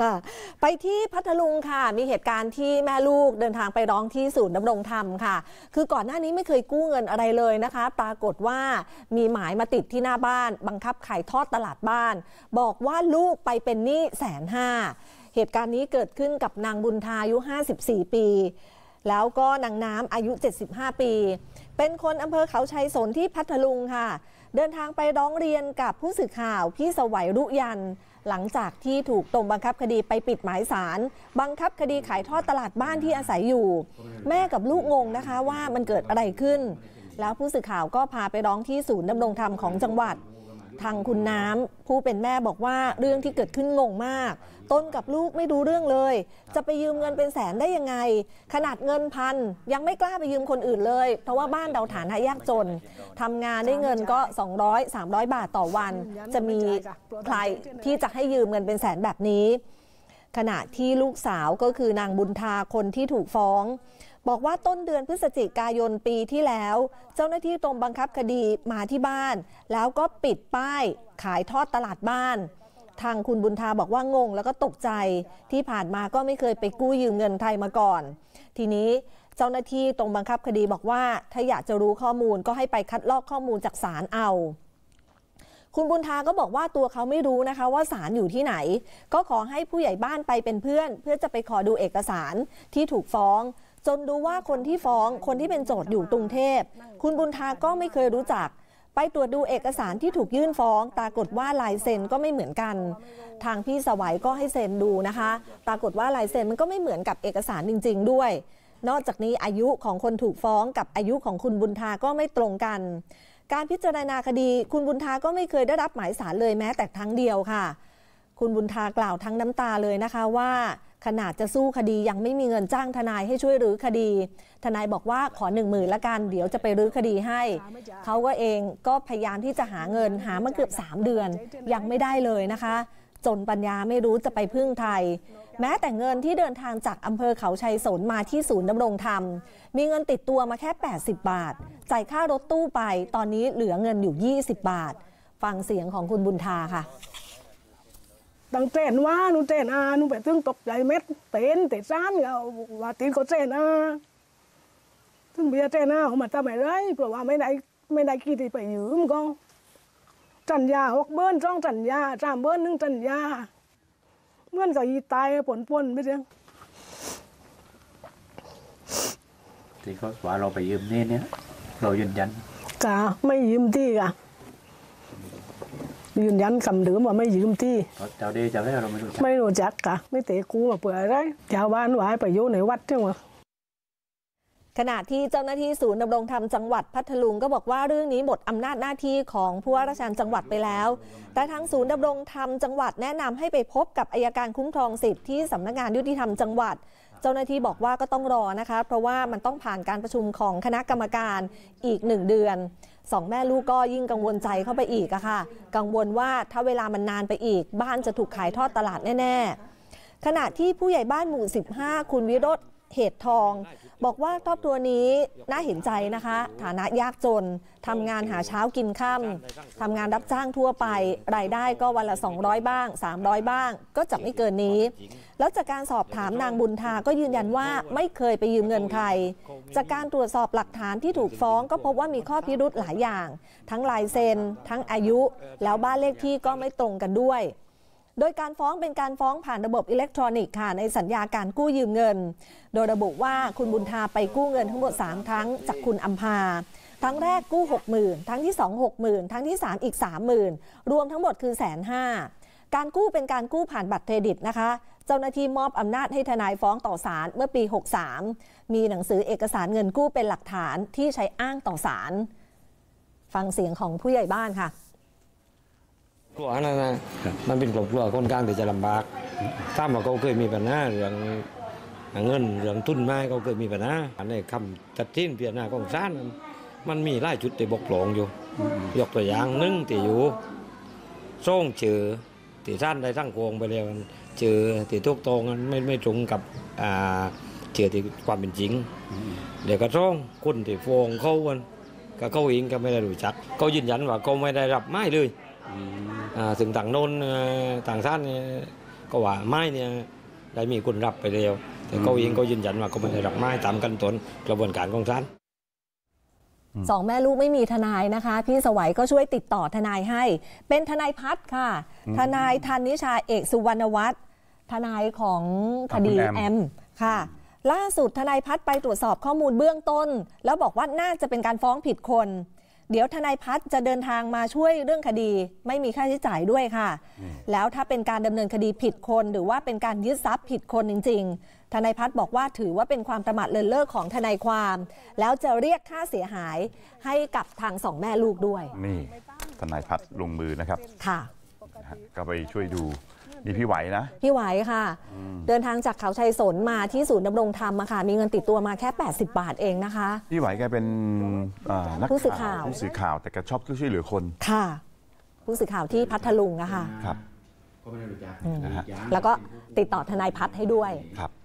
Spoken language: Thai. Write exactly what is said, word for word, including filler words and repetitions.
ค่ะไปที่พัทลุงค่ะมีเหตุการณ์ที่แม่ลูกเดินทางไปร้องที่ศูนย์ดำรงธรรมค่ะคือก่อนหน้านี้ไม่เคยกู้เงินอะไรเลยนะคะปรากฏว่ามีหมายมาติดที่หน้าบ้านบังคับขายทอดตลาดบ้านบอกว่าลูกไปเป็นหนี้แสนห้าเหตุการณ์นี้เกิดขึ้นกับนางบุญทาอายุห้าสิบสี่ปีแล้วก็นางน้ำอายุเจ็ดสิบห้าปีเป็นคนอำเภอเขาชัยสนที่พัทลุงค่ะเดินทางไปร้องเรียนกับผู้สื่อข่าวพี่สวัยรุยันหลังจากที่ถูกตรงบังคับคดีไปปิดหมายศาลบังคับคดีขายทอดตลาดบ้านที่อาศัยอยู่แม่กับลูกงงนะคะว่ามันเกิดอะไรขึ้นแล้วผู้สื่อข่าวก็พาไปร้องที่ศูนย์ดำรงธรรมของจังหวัดทางคุณน้ำผู้เป็นแม่บอกว่าเรื่องที่เกิดขึ้นงงมากต้นกับลูกไม่รู้เรื่องเลยจะไปยืมเงินเป็นแสนได้ยังไงขนาดเงินพันยังไม่กล้าไปยืมคนอื่นเลยเพราะว่าบ้านเราฐานะยากจนทำงานได้เงินก็สองร้อย สามร้อยบาทต่อวันจะมีใครที่จะให้ยืมเงินเป็นแสนแบบนี้ขณะที่ลูกสาวก็คือนางบุญทาคนที่ถูกฟ้องบอกว่าต้นเดือนพฤศจิกายนปีที่แล้วเจ้าหน้าที่กรมบังคับคดีมาที่บ้านแล้วก็ปิดป้ายขายทอดตลาดบ้านทางคุณบุญทาบอกว่างงแล้วก็ตกใจที่ผ่านมาก็ไม่เคยไปกู้ยืมเงินใครมาก่อนทีนี้เจ้าหน้าที่ตรงบังคับคดีบอกว่าถ้าอยากจะรู้ข้อมูลก็ให้ไปคัดลอกข้อมูลจากศาลเอาคุณบุญทาก็บอกว่าตัวเขาไม่รู้นะคะว่าศาลอยู่ที่ไหนก็ขอให้ผู้ใหญ่บ้านไปเป็นเพื่อนเพื่อจะไปขอดูเอกสารที่ถูกฟ้องจนรู้ว่าคนที่ฟ้องคนที่เป็นโจทย์อยู่กรุงเทพคุณบุญทาก็ไม่เคยรู้จักไปตรวจดูเอกสารที่ถูกยื่นฟ้องปรากฏว่าลายเซ็นก็ไม่เหมือนกันทางพี่สวัยก็ให้เซ็นดูนะคะปรากฏว่าลายเซ็นมันก็ไม่เหมือนกับเอกสารจริงๆด้วยนอกจากนี้อายุของคนถูกฟ้องกับอายุของคุณบุญทาก็ไม่ตรงกันการพิจารณาคดีคุณบุญทาก็ไม่เคยได้รับหมายศาลเลยแม้แต่ครั้งเดียวค่ะคุณบุญทากล่าวทั้งน้ำตาเลยนะคะว่าขนาดจะสู้คดียังไม่มีเงินจ้างทนายให้ช่วยรื้อคดีทนายบอกว่าขอหนึ่งหมื่นละกันเดี๋ยวจะไปรื้อคดีให้เขาก็เองก็พยายามที่จะหาเงินหามาเกือบสามเดือนยังไม่ได้เลยนะคะจนปัญญาไม่รู้จะไปพึ่งใครแม้แต่เงินที่เดินทางจากอำเภอเขาชัยสนมาที่ศูนย์ดำรงธรรมมีเงินติดตัวมาแค่แปดสิบบาทจ่ายค่ารถตู้ไปตอนนี้เหลือเงินอยู่ยี่สิบบาทฟังเสียงของคุณบุญทาค่ะตั้งเต้นว่าหนูเต้นอาหนูไปถึงตกใจเม็ดเต้นเตะซ่านเอาว่าตีนก็เต้นอาถึงเบียเต้นอาเขามาทำไมไรเพราะว่าไม่ได้ไม่ได้กี่ที่ไปยืมก็จันยาหกเบิ้ลสองจันยาสามเบิ้ลหนึ่งจันยาเมื่อนกับยีตายผลปนไม่ใช่ที่เขาว่าเราไปยืมนี่เนี่ยเรายืนยันกะไม่ยืมที่กะยืนยันคำเดิมว่าไม่ยืมที่เจ้าดีเจ้าได้เราไม่รู้จักไม่รู้จักกะไม่เตะกูมาเปื่อยไรชาวบ้านว่าไปอยู่ในวัดใช่ไหมขณะที่เจ้าหน้าที่ศูนย์ดำรงธรรมจังหวัดพัทลุงก็บอกว่าเรื่องนี้หมดอำนาจหน้าที่ของผู้ว่าราชการจังหวัดไปแล้วแต่ทางศูนย์ดำรงธรรมจังหวัดแนะนำให้ไปพบกับอัยการคุ้มครองสิทธิ์ที่สำนักงานยุติธรรมจังหวัดเจ้าหน้าที่บอกว่าก็ต้องรอนะคะเพราะว่ามันต้องผ่านการประชุมของคณะกรรมการอีกหนึ่งเดือนสองแม่ลูกก็ยิ่งกังวลใจเข้าไปอีกอะค่ะกังวลว่าถ้าเวลามันนานไปอีกบ้านจะถูกขายทอดตลาดแน่ๆขณะที่ผู้ใหญ่บ้านหมู่สิบห้าคุณวิโรจน์เหตุทองบอกว่าครอบครัวนี้น่าเห็นใจนะคะฐานะยากจนทำงานหาเช้ากินค่ำทำงานรับจ้างทั่วไปรายได้ก็วันละสองร้อยบ้างสามร้อยบ้างก็จะไม่เกินนี้แล้วจากการสอบถามนางบุญทาก็ยืนยันว่าไม่เคยไปยืมเงินใครจากการตรวจสอบหลักฐานที่ถูกฟ้องก็พบว่ามีข้อพิรุธหลายอย่างทั้งลายเซ็นทั้งอายุแล้วบ้านเลขที่ก็ไม่ตรงกันด้วยโดยการฟ้องเป็นการฟ้องผ่านระบบอิเล็กทรอนิกส์ค่ะในสัญญาการกู้ยืมเงินโดยระบุว่าคุณบุญทาไปกู้เงินทั้งหมดสามครั้งจากคุณอัมพาครั้งแรกกู้ หกหมื่น ครั้งที่สอง หกหมื่น ครั้งที่สามอีก สามหมื่น รวมทั้งหมดคือ หนึ่งแสนห้าหมื่น การกู้เป็นการกู้ผ่านบัตรเครดิตนะคะเจ้าหน้าที่มอบอำนาจให้ทนายฟ้องต่อศาลเมื่อปีหกสามมีหนังสือเอกสารเงินกู้เป็นหลักฐานที่ใช้อ้างต่อศาลฟังเสียงของผู้ใหญ่บ้านค่ะกลัวนะนะมันเป็นกลัวกลัวคนกลางที่จะลำบากถ้ามาเขาเคยมีปัญหาเรื่องเงินเรื่องทุนไม้เขาเคยมีปัญหาในคำตัดสินเพียรหน้าของศาลมันมีหลายจุดที่บกพร่องอยู่ยกตัวอย่างหนึ่งที่อยู่ส่งเจอที่ศาลได้ทั้งโกงไปแล้วเจอที่ทุกตรงไม่ไม่ตรงกับเจอที่ความเป็นจริงเดี๋ยวก็ส่งคนที่ฟ้องเขาวันก็เขาเองก็ไม่ได้รู้จักเขายืนยันว่าเขาไม่ได้รับไม้เลยซึ่งต่างโน้นต่างชาติเก็ว่าไม้เนี่ยได้มีคนรับไปแล้วแต่เขาเองก็ยืนยันว่าเขาไม่ได้รับไม้ตามขั้นตอนกระบวนการของศาลสองแม่ลูกไม่มีทนายนะคะพี่สวัยก็ช่วยติดต่อทนายให้เป็นทนายพัฒน์ค่ะทนายธันนิชาเอกสุวรรณวัฒน์ทนายของคดีแอมค่ะล่าสุดทนายพัฒน์ไปตรวจสอบข้อมูลเบื้องต้นแล้วบอกว่าน่าจะเป็นการฟ้องผิดคนเดี๋ยวทนายพัฒน์จะเดินทางมาช่วยเรื่องคดีไม่มีค่าใช้จ่ายด้วยค่ะแล้วถ้าเป็นการดำเนินคดีผิดคนหรือว่าเป็นการยึดทรัพย์ผิดคนจริงๆทนายพัฒน์บอกว่าถือว่าเป็นความประมาทเลินเล่อของทนายความแล้วจะเรียกค่าเสียหายให้กับทางสองแม่ลูกด้วยนี่ทนายพัฒน์ลงมือนะครับค่ะก็ไปช่วยดูนี่พี่ไหวนะพี่ไหวค่ะเดินทางจากเขาชัยสนมาที่ศูนย์ดำรงธรรมค่ะมีเงินติดตัวมาแค่แปดสิบบาทเองนะคะพี่ไหวแกเป็นนักผู้สื่อข่าวผู้สื่อข่าวแต่แกชอบช่วยเหลือคนค่ะผู้สื่อข่าวที่พัทลุงอะค่ะครับแล้วก็ติดต่อทนายพัฒน์ให้ด้วยครับ